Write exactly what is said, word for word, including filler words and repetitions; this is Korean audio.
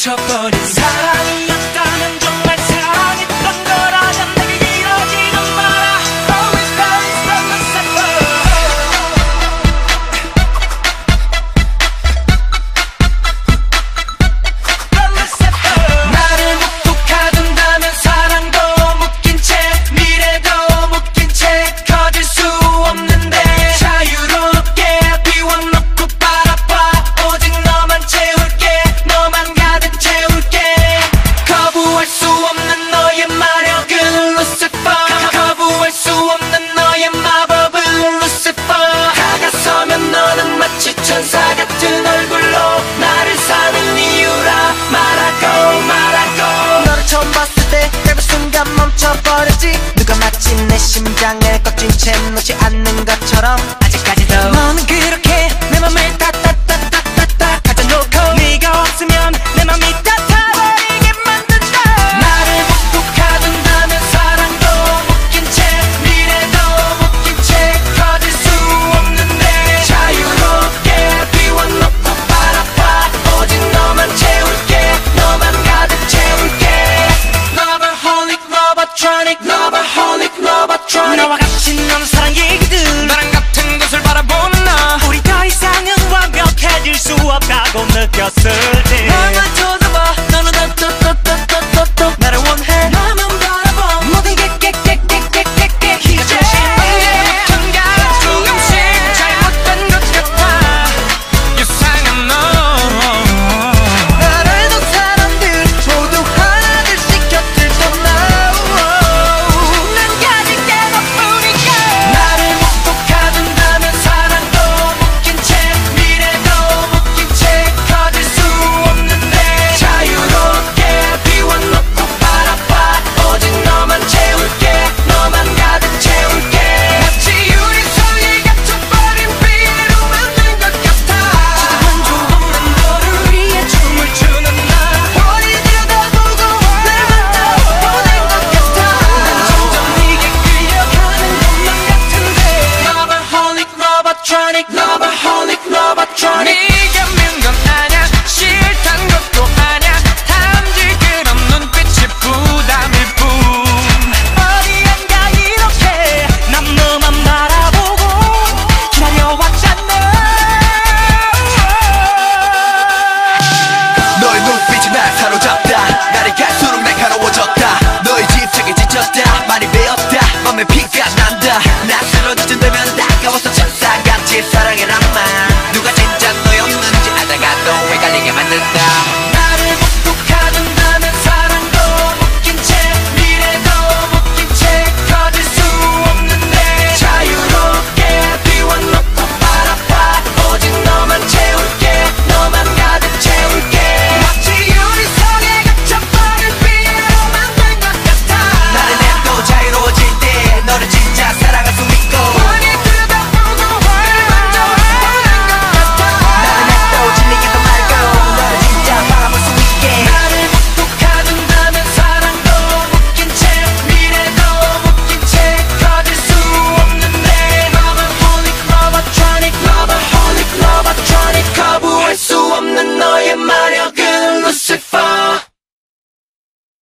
멈춰버린 사랑이었다면 정말 사랑했던 거라면 내게 이러지는 마라. Always falling from Lucifer. From Lucifer. 나를 묵묵 가둔다면 사랑도 묶인 채 미래도 묶인 채 커질 수 없는데 자유롭게 비워놓고 바라봐. 오직 너만 채울게. 너만 가득 채울게. 거부할 수 없는 너의 마력은 Lucifer. 거부할 수 없는 너의 마법은 Lucifer. 다가서면 너는 마치 천사 같은 얼굴로 나를 사는 이유라 말하고 말하고. 너를 처음 봤을 때 짧은 순간 멈춰버렸지. 누가 마치 내 심장을 꺾인 채 놓지 않는 것처럼 아직까지도 너는 그렇게 내 맘을 따따따따따따 가져놓고 네가 없으면 내 맘이 따타버리게 만든다. 나를 묵묵 가둔다면 사랑도 묶인 채 미래도 묶인 채 커질 수 없는데 자유롭게 비워놓고 바라봐. 오직 너만 채울게. 너만 가득 채울게. Loverholic, lovertronic, loverholic, lovertronic. 너와 같이